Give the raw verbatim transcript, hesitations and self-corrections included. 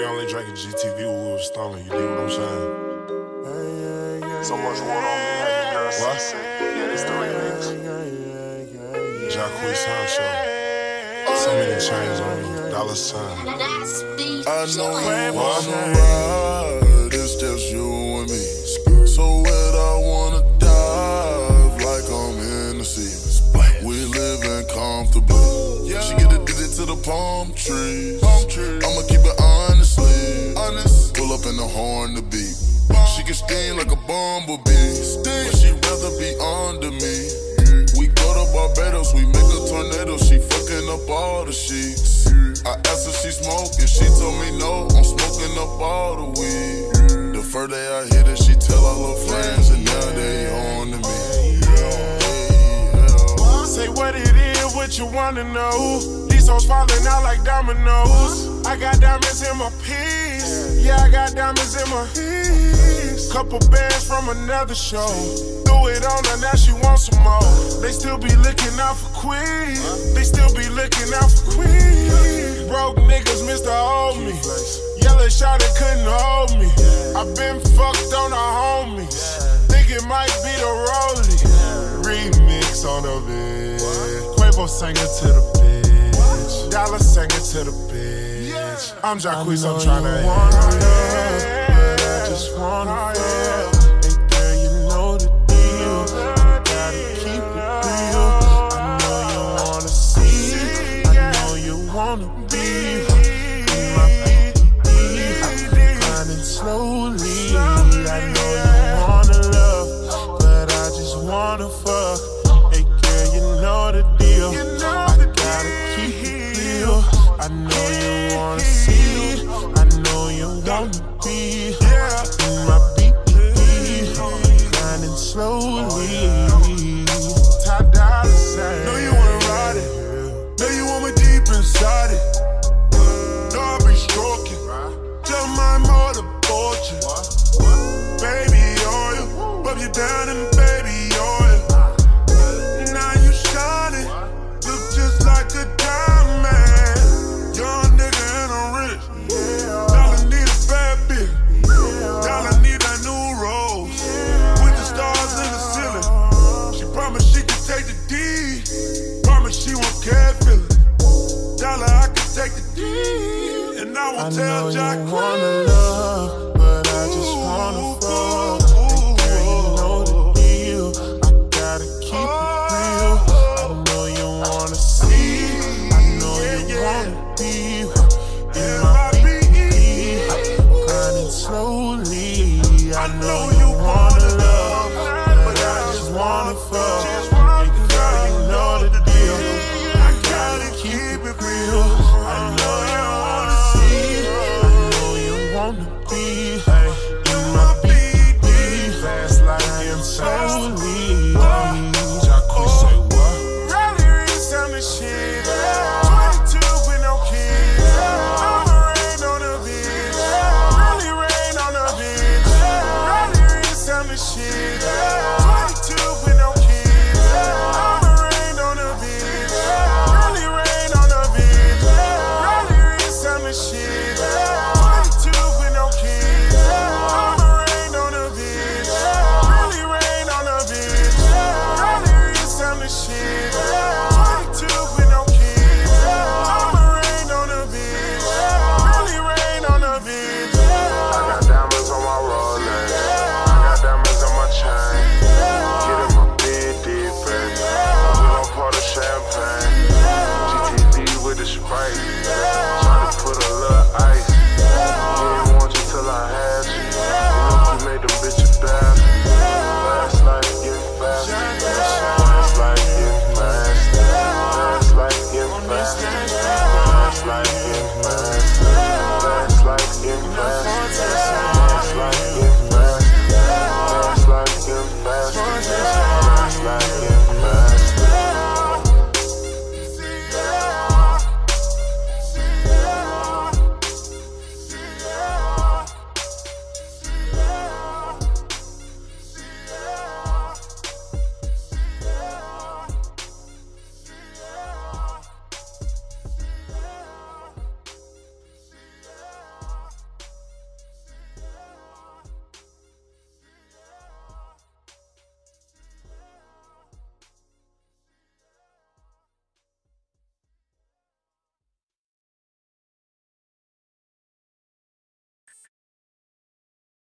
we only drinking G T V when we was stolen, you dig what I'm saying? So much water on me, how you girl What? say? Yeah, it's the remix. Jacquees Sound Show. So many chains on me, dollar sign. I know you What? wanna ride, it's just you and me. So wet I wanna dive like I'm in the sea. We living comfortably. She get addicted to the palm trees. I'ma keep it honestly. Honest. Pull up in the horn to beat. She can sting like a bumblebee, but she rather be under me. We go to Barbados, we make a tornado. She fucking up all the sheets. I asked her she smoking, she told me no. I'm smoking up all the weed. The first day I hit her, she tell all her friends, and now they on to me. Say what it is, what you wanna know. These hoes falling out like dominoes. I got diamonds in my piece. Yeah, I got diamonds in my piece. Couple bands from another show. Threw it on her, now she wants some more. They still be looking out for Queen. They still be looking out for Queen. Broke niggas miss to hold me. Yellow shot that couldn't hold me. I been fucked on a homie. Think it might be the rollie. Remix on the bitch. Quavo sang it to the bitch. Dollar sang it to the bitch. I'm Jacquees, I'm tryna hit. But I just wanna fuck. Hey girl, you know the deal. I gotta keep it real. I know you wanna see. I know you wanna be in my P D. Grinding slowly. I know you wanna love, but I just wanna fuck. Hey girl, you know the deal. I gotta keep it real. I know you wanna see. I know you wanna be in my B D. Grinding slowly. Top dollar sign. Know you wanna ride it, know you want me deep inside it. Know I be stroking, tell my mother fortune. Baby oil, rub you down in baby oil. Now you shining, look just like a diamond. Young nigga and I'm rich. Dollar need a bad bitch. Dollar need a new rose. With the stars in the ceiling. She promised she could take the D. Promised she won't care feelings. Dollar I could take the D. And I won't tell Jack. I know you wanna love, but I just wanna fuck. Hey girl, you know the deal. I gotta keep it real. I know you wanna see. I know you wanna be in my B D. Grinding slowly. I know you wanna love, but I just wanna fuck. Hey girl, you know the deal. I gotta keep it real.